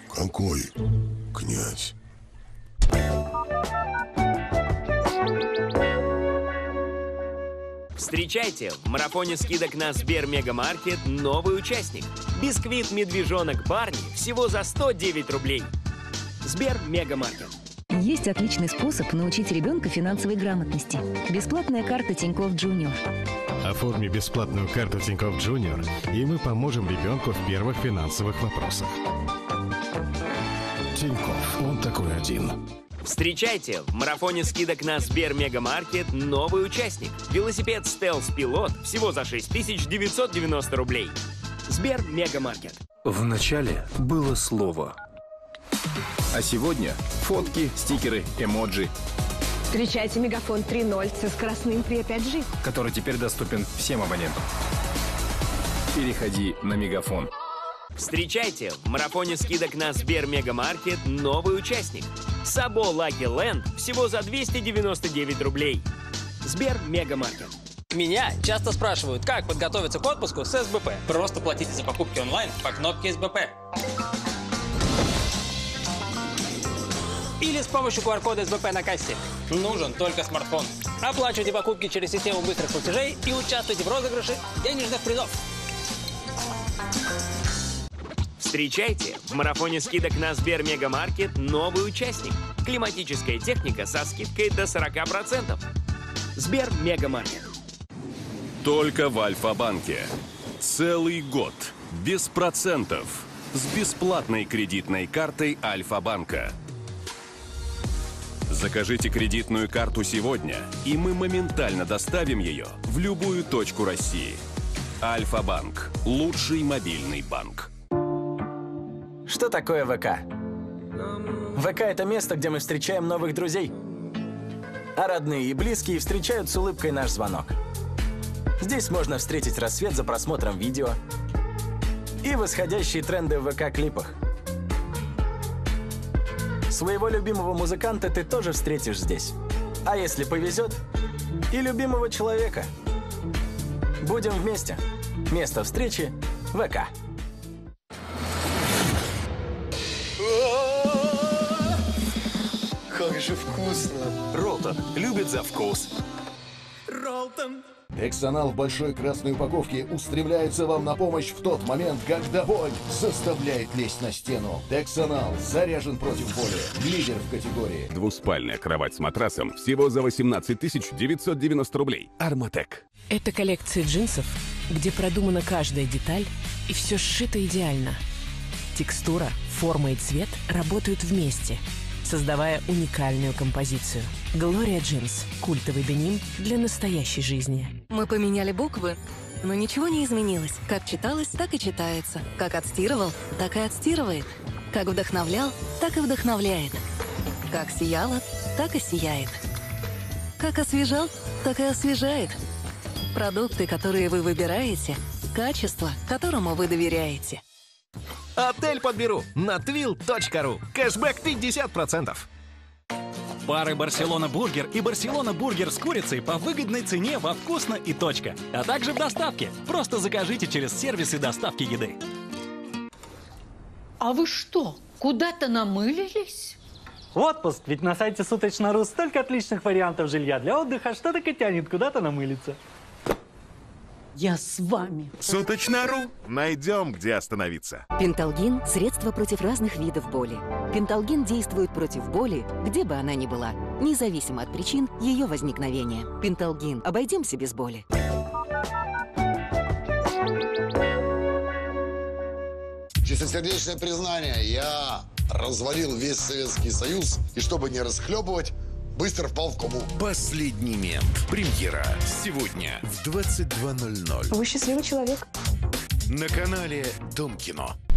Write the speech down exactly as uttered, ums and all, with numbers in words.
Какой князь? Встречайте, в марафоне скидок на Сбермегамаркет новый участник. Бисквит «Медвежонок Барни» всего за сто девять рублей. Сбермегамаркет. Есть отличный способ научить ребенка финансовой грамотности. Бесплатная карта Тинькофф Джуниор. Оформи бесплатную карту Тинькофф Джуниор, и мы поможем ребенку в первых финансовых вопросах. Тинькофф, он такой один. Встречайте, в марафоне скидок на Сбермегамаркет новый участник. Велосипед Stealth Pilot всего за шесть тысяч девятьсот девяносто рублей. Сбермегамаркет. В начале было слово. А сегодня фотки, стикеры, эмоджи. Встречайте Мегафон три ноль со скоростным три пять джи, который теперь доступен всем абонентам. Переходи на Мегафон. Встречайте, в марафоне скидок на Сбермегамаркет новый участник. Сабо Lucky Land всего за двести девяносто девять рублей. Сбермегамаркет. Меня часто спрашивают, как подготовиться к отпуску с эс бэ пэ. Просто платите за покупки онлайн по кнопке эс бэ пэ. Или с помощью ку ар кода эс бэ пэ на кассе. Нужен только смартфон. Оплачивайте покупки через систему быстрых платежей и участвуйте в розыгрыше денежных призов. Встречайте, в марафоне скидок на Сбермегамаркет новый участник. Климатическая техника со скидкой до сорок процентов. Сбермегамаркет. Только в Альфа-банке. Целый год. Без процентов. С бесплатной кредитной картой Альфа-банка. Закажите кредитную карту сегодня, и мы моментально доставим ее в любую точку России. Альфа-банк. Лучший мобильный банк. Что такое вэ ка? вэ ка – это место, где мы встречаем новых друзей. А родные и близкие встречают с улыбкой наш звонок. Здесь можно встретить рассвет за просмотром видео и восходящие тренды в вэ ка-клипах. Своего любимого музыканта ты тоже встретишь здесь. А если повезет, и любимого человека. Будем вместе. Место встречи – вэ ка. Как же вкусно! Ролтон любит за вкус. Ролтон! Эксонал в большой красной упаковке устремляется вам на помощь в тот момент, когда боль заставляет лезть на стену. Эксонал заряжен против боли. Лидер в категории. Двуспальная кровать с матрасом всего за восемнадцать тысяч девятьсот девяносто рублей. Арматек. Это коллекция джинсов, где продумана каждая деталь и все сшито идеально. Текстура, форма и цвет работают вместе, создавая уникальную композицию. Gloria Jeans – культовый деним для настоящей жизни. Мы поменяли буквы, но ничего не изменилось. Как читалось, так и читается. Как отстирывал, так и отстирывает. Как вдохновлял, так и вдохновляет. Как сияло, так и сияет. Как освежал, так и освежает. Продукты, которые вы выбираете, качество, которому вы доверяете. Отель подберу на твил точка ру. Кэшбэк пятьдесят процентов. Пары Барселона Бургер и Барселона Бургер с курицей по выгодной цене во «Вкусно» и «Точка». А также в доставке. Просто закажите через сервисы доставки еды. А вы что, куда-то намылились? Отпуск, ведь на сайте Суточно.ру столько отличных вариантов жилья для отдыха, что так и тянет куда-то намылиться. Я с вами. Суточно.ру. Найдем, где остановиться. Пенталгин – средство против разных видов боли. Пенталгин действует против боли, где бы она ни была, независимо от причин ее возникновения. Пенталгин. Обойдемся без боли. Чистосердечное признание. Я развалил весь Советский Союз, и чтобы не расхлебывать, быстро впал в кому. Последний мент. Премьера сегодня в двадцать два ноль ноль. Вы счастливый человек. На канале Дом кино.